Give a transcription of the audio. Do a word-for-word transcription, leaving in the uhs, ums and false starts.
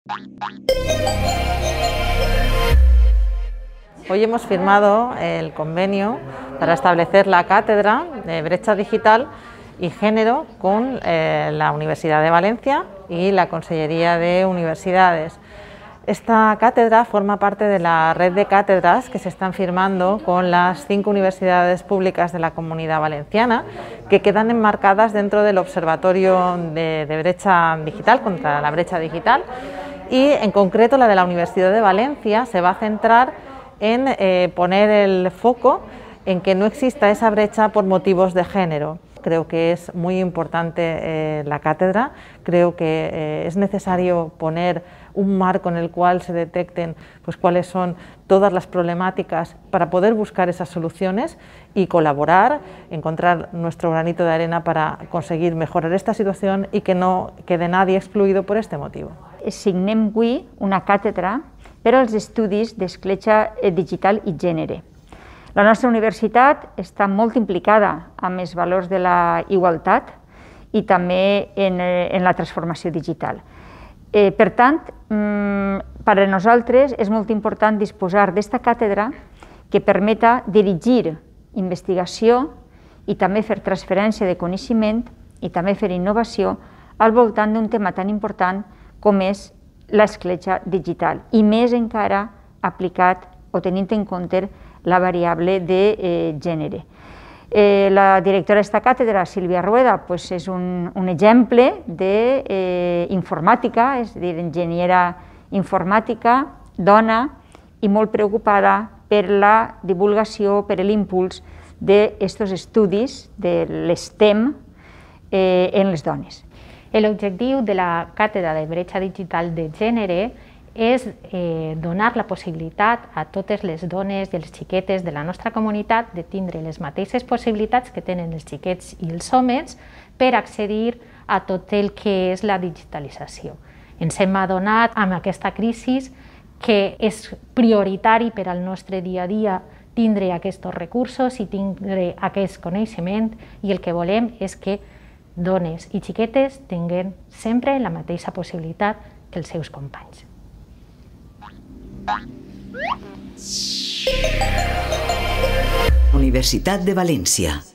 Hoy hemos firmado el convenio para establecer la cátedra de brecha digital y género con eh, la Universidad de Valencia y la Consellería de Universidades. Esta cátedra forma parte de la red de cátedras que se están firmando con las cinco universidades públicas de la Comunidad Valenciana, que quedan enmarcadas dentro del Observatorio de, de Brecha Digital, contra la brecha digital, y en concreto la de la Universidad de Valencia se va a centrar en eh, poner el foco en que no exista esa brecha por motivos de género. Creo que es muy importante eh, la cátedra, creo que eh, es necesario poner un marco en el cual se detecten pues, cuáles son todas las problemáticas para poder buscar esas soluciones y colaborar, encontrar nuestro granito de arena para conseguir mejorar esta situación y que no quede nadie excluido por este motivo. Signem avui una càtedra per als estudis d'escletxa digital i gènere. La nostra universitat està molt implicada amb els valors de la igualtat i també en, en la transformació digital. Eh, per tant, per a nosaltres és molt important disposar d'esta càtedra que permeta dirigir investigació i també fer transferència de coneixement i també fer innovació al voltant d'un tema tan important com és l'escletxa digital i més encara aplicat o tenint en compte la variable de eh, gènere. Eh, la directora d'esta càtedra, Sílvia Rueda, pues és un, un exemple d'informàtica, eh, és a dir, enginyera informàtica, dona i molt preocupada per la divulgació, per l'impuls d'aquests estudis de l'STEM eh, en les dones. L'objectiu de la càtedra de bretxa digital de gènere és eh, donar la possibilitat a totes les dones i els xiquetes de la nostra comunitat de tindre les mateixes possibilitats que tenen els xiquets i els homes per accedir a tot el que és la digitalització. Ens hem adonat amb aquesta crisi que és prioritari per al nostre dia a dia tindre aquests recursos i tindre aquest coneixement i el que volem és que dones i xiquetes tinguin sempre la mateixa possibilitat que els seus companys. Universitat de València.